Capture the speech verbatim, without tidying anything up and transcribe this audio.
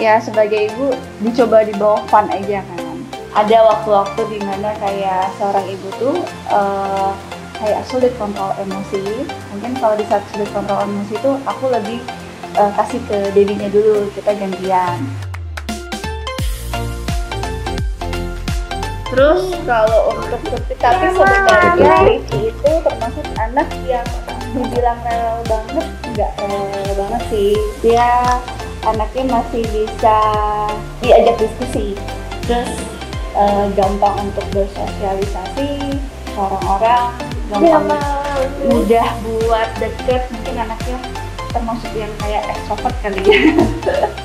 ya sebagai ibu dicoba dibawa fun aja kan. Ada waktu-waktu dimana kayak seorang ibu tuh uh, kayak sulit kontrol emosi. Mungkin kalau di saat sulit kontrol emosi tuh aku lebih uh, kasih ke dedinya dulu, kita gantian. Terus kalau untuk Tuti, tapi sebenarnya Rifki itu termasuk anak yang dibilang rewel banget, nggak rewel banget sih. Dia anaknya masih bisa diajak diskusi, terus uh, gampang untuk bersosialisasi ke orang-orang, gampang mudah buat deket. Mungkin anaknya termasuk yang kayak extrovert kali ya.